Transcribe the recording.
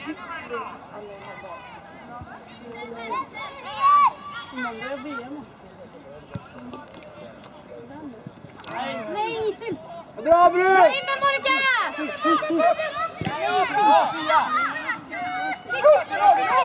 Nej, synd! Bra, Bru! Dra in den, Monica! Nej, synd!